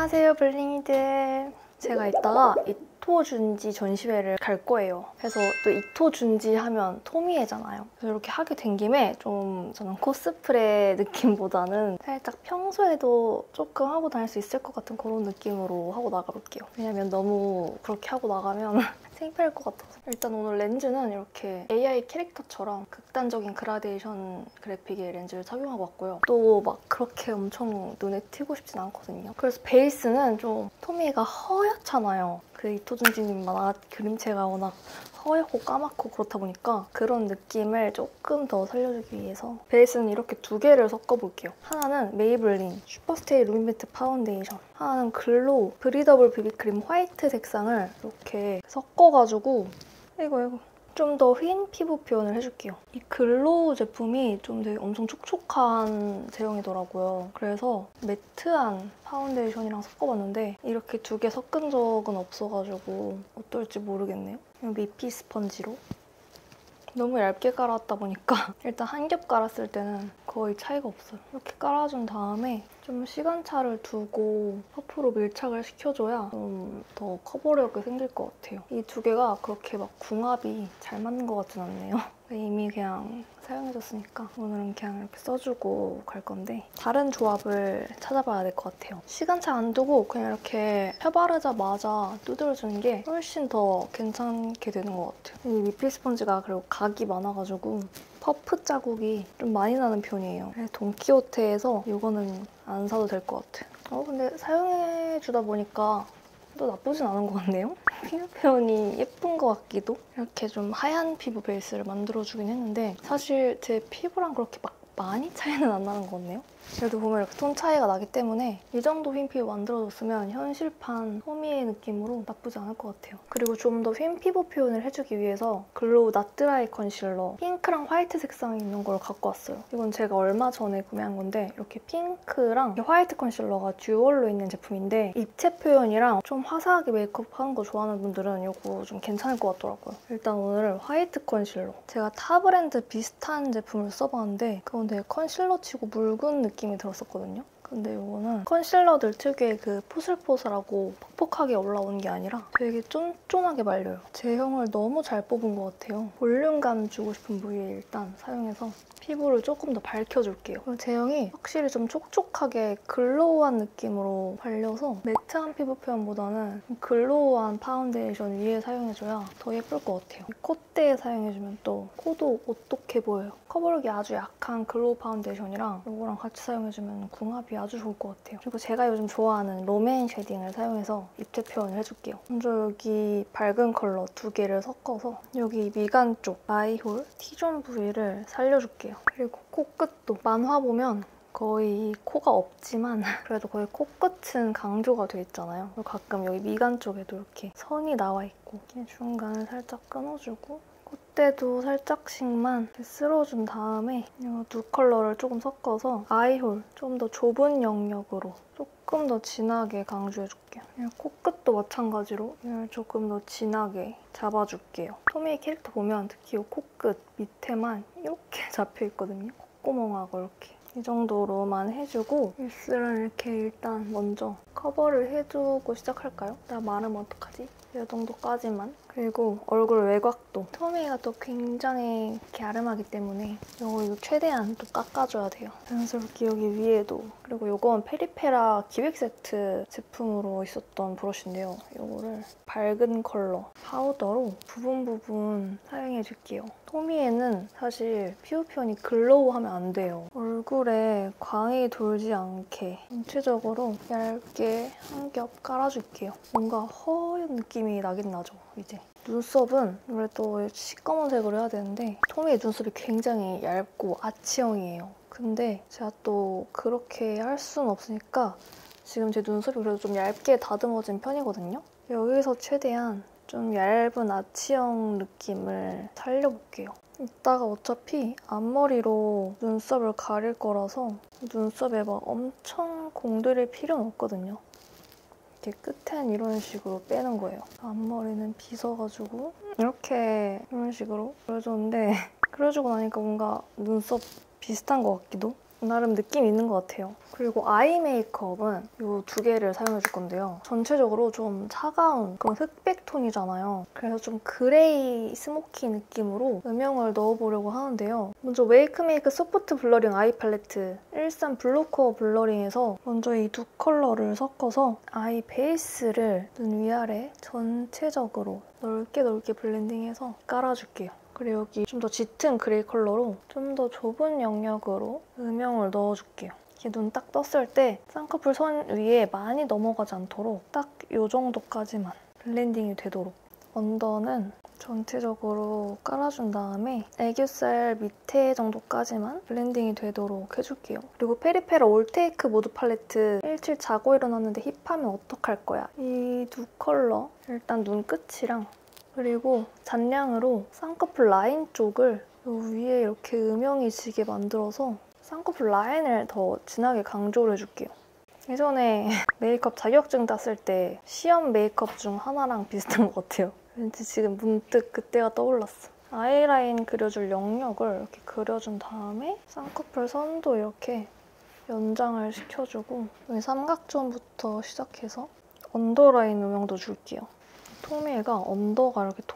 안녕하세요, 블링이들. 제가 이따가 이토준지 전시회를 갈 거예요. 그래서 또 이토준지 하면 토미에잖아요. 그래서 이렇게 하게 된 김에 좀 저는 코스프레 느낌보다는 살짝 평소에도 조금 하고 다닐 수 있을 것 같은 그런 느낌으로 하고 나가볼게요. 왜냐면 너무 그렇게 하고 나가면 창피할 것 같아서. 일단 오늘 렌즈는 이렇게 AI 캐릭터처럼 극단적인 그라데이션 그래픽의 렌즈를 착용하고 왔고요. 또 막 그렇게 엄청 눈에 튀고 싶진 않거든요. 그래서 베이스는 좀 토미가 허옇잖아요. 그 이토준지님 만화 그림체가 워낙 허옇고 까맣고 그렇다 보니까 그런 느낌을 조금 더 살려주기 위해서 베이스는 이렇게 두 개를 섞어볼게요. 하나는 메이블린 슈퍼스테이 루미매트 파운데이션, 하나는 글로우 브리더블 비비크림 화이트 색상을 이렇게 섞어가지고 이거 좀 더 흰 피부 표현을 해줄게요. 이 글로우 제품이 좀 되게 엄청 촉촉한 제형이더라고요. 그래서 매트한 파운데이션이랑 섞어봤는데 이렇게 두 개 섞은 적은 없어가지고 어떨지 모르겠네요. 미피 스펀지로 너무 얇게 깔았다 보니까 일단 한 겹 깔았을 때는 거의 차이가 없어요. 이렇게 깔아준 다음에 좀 시간차를 두고 퍼프로 밀착을 시켜줘야 좀 더 커버력이 생길 것 같아요. 이 두 개가 그렇게 막 궁합이 잘 맞는 것 같진 않네요. 이미 그냥 사용해줬으니까 오늘은 그냥 이렇게 써주고 갈 건데 다른 조합을 찾아봐야 될 것 같아요. 시간차 안 두고 그냥 이렇게 펴바르자마자 두드려주는 게 훨씬 더 괜찮게 되는 것 같아요. 이 미피 스펀지가 그리고 각이 많아가지고 퍼프 자국이 좀 많이 나는 편이에요. 돈키호테에서 이거는 안 사도 될 것 같아요. 근데 사용해주다 보니까 또 나쁘진 않은 것 같네요? 피부 표현이 예쁜 것 같기도? 이렇게 좀 하얀 피부 베이스를 만들어주긴 했는데 사실 제 피부랑 그렇게 막 많이 차이는 안 나는 것 같네요? 그래도 보면 이렇게 톤 차이가 나기 때문에 이 정도 흰 피부 만들어줬으면 현실판 토미의 느낌으로 나쁘지 않을 것 같아요. 그리고 좀 더 흰 피부 표현을 해주기 위해서 글로우 낫드라이 컨실러 핑크랑 화이트 색상이 있는 걸 갖고 왔어요. 이건 제가 얼마 전에 구매한 건데 이렇게 핑크랑 화이트 컨실러가 듀얼로 있는 제품인데 입체 표현이랑 좀 화사하게 메이크업 하는 거 좋아하는 분들은 이거 좀 괜찮을 것 같더라고요. 일단 오늘은 화이트 컨실러. 제가 타 브랜드 비슷한 제품을 써봤는데 그건 되게 컨실러치고 묽은 느낌이 들었었거든요. 근데 이거는 컨실러들 특유의 그 포슬포슬하고 퍽퍽하게 올라오는 게 아니라 되게 쫀쫀하게 말려요. 제형을 너무 잘 뽑은 것 같아요. 볼륨감 주고 싶은 부위에 일단 사용해서 피부를 조금 더 밝혀줄게요. 제형이 확실히 좀 촉촉하게 글로우한 느낌으로 발려서 매트한 피부 표현보다는 글로우한 파운데이션 위에 사용해줘야 더 예쁠 것 같아요. 콧대에 사용해주면 또 코도 오똑해 보여요. 커버력이 아주 약한 글로우 파운데이션이랑 이거랑 같이 사용해주면 궁합이 아주 좋을 것 같아요. 그리고 제가 요즘 좋아하는 롬앤 쉐딩을 사용해서 입체 표현을 해줄게요. 먼저 여기 밝은 컬러 두 개를 섞어서 여기 미간 쪽 아이홀 T존 부위를 살려줄게요. 그리고 코끝도 만화 보면 거의 코가 없지만 그래도 거의 코끝은 강조가 돼 있잖아요. 가끔 여기 미간 쪽에도 이렇게 선이 나와 있고 중간을 살짝 끊어주고 콧대도 살짝씩만 이렇게 쓸어준 다음에 이 두 컬러를 조금 섞어서 아이홀 좀 더 좁은 영역으로 조금 더 진하게 강조해줄게요. 코끝도 마찬가지로 이걸 조금 더 진하게 잡아줄게요. 토미의 캐릭터 보면 특히 이 코끝 밑에만 이렇게 잡혀있거든요. 콧구멍하고 이렇게. 이 정도로만 해주고 입술은 이렇게 일단 먼저 커버를 해주고 시작할까요? 나 마르면 어떡하지? 이 정도까지만. 그리고 얼굴 외곽도 토미가 또 굉장히 갸름하기 때문에 이거 최대한 또 깎아줘야 돼요. 자연스럽게 여기 위에도. 그리고 이건 페리페라 기획 세트 제품으로 있었던 브러쉬인데요. 이거를 밝은 컬러 파우더로 부분 사용해줄게요. 토미에는 사실 피부 표현이 글로우하면 안 돼요. 얼굴에 광이 돌지 않게 전체적으로 얇게 한 겹 깔아줄게요. 뭔가 허연 느낌이 나긴 나죠, 이제. 눈썹은 원래 또 시꺼먼색으로 해야 되는데 토미의 눈썹이 굉장히 얇고 아치형이에요. 근데 제가 또 그렇게 할 수는 없으니까 지금 제 눈썹이 그래도 좀 얇게 다듬어진 편이거든요. 여기서 최대한 좀 얇은 아치형 느낌을 살려볼게요. 이따가 어차피 앞머리로 눈썹을 가릴 거라서 눈썹에 막 엄청 공들일 필요는 없거든요. 이렇게 끝엔 이런 식으로 빼는 거예요. 앞머리는 빗어가지고 이렇게 이런 식으로 그려줬는데 그려주고 나니까 뭔가 눈썹 비슷한 것 같기도? 나름 느낌 있는 것 같아요. 그리고 아이 메이크업은 이 두 개를 사용해줄 건데요. 전체적으로 좀 차가운 그런 흑백 톤이잖아요. 그래서 좀 그레이 스모키 느낌으로 음영을 넣어보려고 하는데요. 먼저 웨이크메이크 소프트 블러링 아이 팔레트 13 블루코어 블러링에서 먼저 이 두 컬러를 섞어서 아이 베이스를 눈 위아래 전체적으로 넓게 블렌딩해서 깔아줄게요. 그리고 여기 좀 더 짙은 그레이 컬러로 좀 더 좁은 영역으로 음영을 넣어줄게요. 이렇게 눈 딱 떴을 때 쌍꺼풀 선 위에 많이 넘어가지 않도록 딱 이 정도까지만 블렌딩이 되도록 언더는 전체적으로 깔아준 다음에 애교살 밑에 정도까지만 블렌딩이 되도록 해줄게요. 그리고 페리페라 올테이크 모드 팔레트 17 자고 일어났는데 힙하면 어떡할 거야. 이 두 컬러 일단 눈 끝이랑 그리고 잔량으로 쌍꺼풀 라인 쪽을 이 위에 이렇게 음영이 지게 만들어서 쌍꺼풀 라인을 더 진하게 강조를 해줄게요. 예전에 메이크업 자격증 땄을 때 시험 메이크업 중 하나랑 비슷한 것 같아요. 왠지 지금 문득 그때가 떠올랐어. 아이라인 그려줄 영역을 이렇게 그려준 다음에 쌍꺼풀 선도 이렇게 연장을 시켜주고 여기 삼각존부터 시작해서 언더라인 음영도 줄게요. 토미가 언더가 이렇게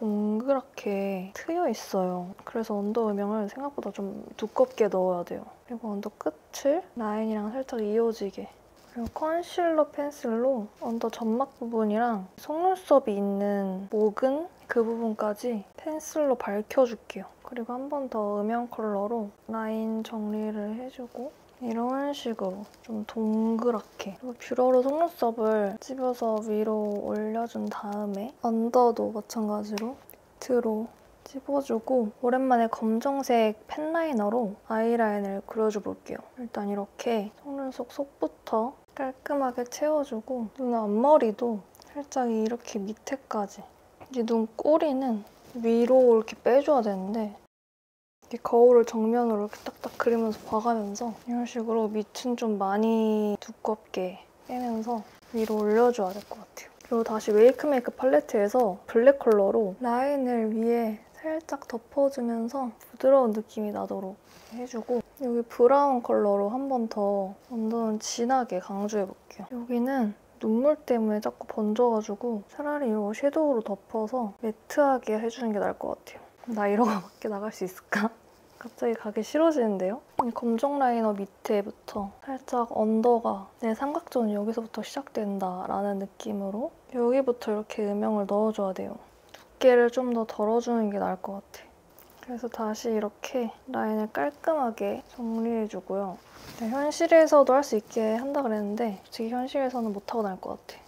동그랗게 트여 있어요. 그래서 언더 음영을 생각보다 좀 두껍게 넣어야 돼요. 그리고 언더 끝을 라인이랑 살짝 이어지게. 그리고 컨실러 펜슬로 언더 점막 부분이랑 속눈썹이 있는 모근 그 부분까지 펜슬로 밝혀줄게요. 그리고 한 번 더 음영 컬러로 라인 정리를 해주고 이런 식으로 좀 동그랗게 그리고 뷰러로 속눈썹을 찝어서 위로 올려준 다음에 언더도 마찬가지로 밑으로 찝어주고 오랜만에 검정색 펜라이너로 아이라인을 그려줘 볼게요. 일단 이렇게 속눈썹 속부터 깔끔하게 채워주고 눈 앞머리도 살짝 이렇게 밑에까지 이제 눈 꼬리는 위로 이렇게 빼줘야 되는데 이렇게 거울을 정면으로 이렇게 딱딱 그리면서 봐가면서 이런 식으로 밑은 좀 많이 두껍게 빼면서 위로 올려줘야 될 것 같아요. 그리고 다시 웨이크메이크 팔레트에서 블랙 컬러로 라인을 위에 살짝 덮어주면서 부드러운 느낌이 나도록 해주고 여기 브라운 컬러로 한 번 더 언더는 진하게 강조해볼게요. 여기는 눈물 때문에 자꾸 번져가지고 차라리 이거 섀도우로 덮어서 매트하게 해주는 게 나을 것 같아요. 나 이러고 밖에 나갈 수 있을까? 갑자기 가기 싫어지는데요? 이 검정 라이너 밑에부터 살짝 언더가 내 삼각존이 여기서부터 시작된다라는 느낌으로 여기부터 이렇게 음영을 넣어줘야 돼요. 두께를 좀 더 덜어주는 게 나을 것 같아. 그래서 다시 이렇게 라인을 깔끔하게 정리해주고요. 현실에서도 할 수 있게 한다 그랬는데 솔직히 현실에서는 못하고 다닐 것 같아.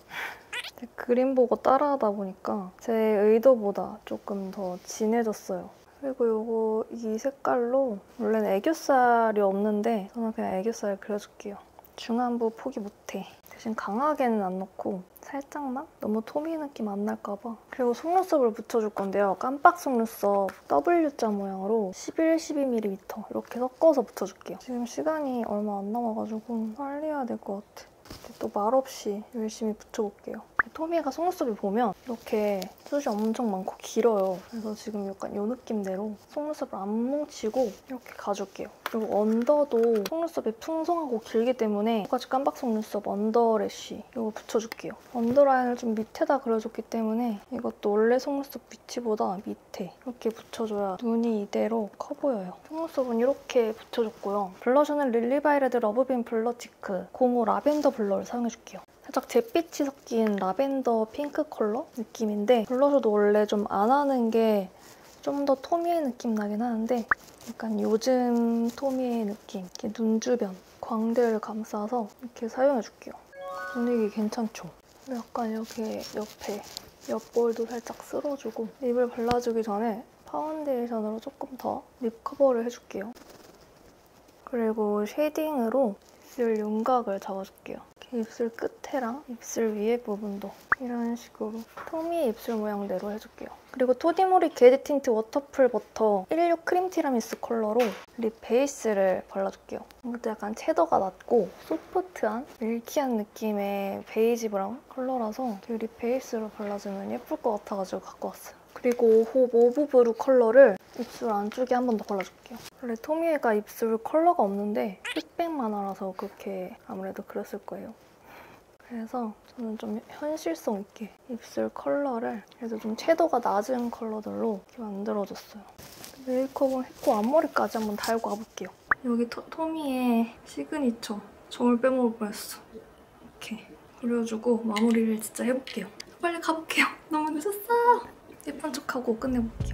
그림 보고 따라하다 보니까 제 의도보다 조금 더 진해졌어요. 그리고 요거 이 색깔로 원래는 애교살이 없는데 저는 그냥 애교살 그려줄게요. 중안부 포기 못해. 대신 강하게는 안 넣고 살짝만? 너무 토미 느낌 안 날까 봐. 그리고 속눈썹을 붙여줄 건데요. 깜빡 속눈썹 W자 모양으로 11, 12mm 이렇게 섞어서 붙여줄게요. 지금 시간이 얼마 안 남아가지고 빨리 해야 될 것 같아. 또 말없이 열심히 붙여볼게요. 토미가 속눈썹을 보면 이렇게 숱이 엄청 많고 길어요. 그래서 지금 약간 이 느낌대로 속눈썹을 안 뭉치고 이렇게 가줄게요. 그리고 언더도 속눈썹이 풍성하고 길기 때문에 똑같이 깜박 속눈썹 언더래쉬 이거 붙여줄게요. 언더라인을 좀 밑에다 그려줬기 때문에 이것도 원래 속눈썹 위치보다 밑에 이렇게 붙여줘야 눈이 이대로 커 보여요. 속눈썹은 이렇게 붙여줬고요. 블러셔는 릴리바이레드 러브빔 블러 치크 05 라벤더 블러를 사용해줄게요. 살짝 잿빛이 섞인 라벤더 핑크 컬러 느낌인데 블러셔도 원래 좀 안 하는 게 좀 더 토미의 느낌 나긴 하는데 약간 요즘 토미의 느낌 이렇게 눈 주변, 광대를 감싸서 이렇게 사용해줄게요. 분위기 괜찮죠? 약간 이렇게 옆에 옆볼도 살짝 쓸어주고 립을 발라주기 전에 파운데이션으로 조금 더 립 커버를 해줄게요. 그리고 쉐딩으로 입술 윤곽을 잡아줄게요. 입술 끝에랑 입술 위에 부분도 이런 식으로 토미의 입술 모양대로 해줄게요. 그리고 토디모리 게드 틴트 워터풀 버터 16 크림 티라미수 컬러로 립 베이스를 발라줄게요. 이것도 약간 채도가 낮고 소프트한 밀키한 느낌의 베이지 브라운 컬러라서 립 베이스로 발라주면 예쁠 것 같아가지고 갖고 왔어요. 그리고 5호 모브 브루 컬러를 입술 안쪽에 한 번 더 발라줄게요. 원래 토미에가 입술 컬러가 없는데 흑백 만화라서 그렇게 아무래도 그랬을 거예요. 그래서 저는 좀 현실성 있게 입술 컬러를 그래도 좀 채도가 낮은 컬러들로 이렇게 만들어줬어요. 메이크업은 했고 앞머리까지 한번 달고 와볼게요. 여기 토미의 시그니처 점을 빼먹을 뻔했어. 이렇게 그려주고 마무리를 진짜 해볼게요. 빨리 가볼게요. 너무 늦었어. 예쁜 척하고 끝내볼게요.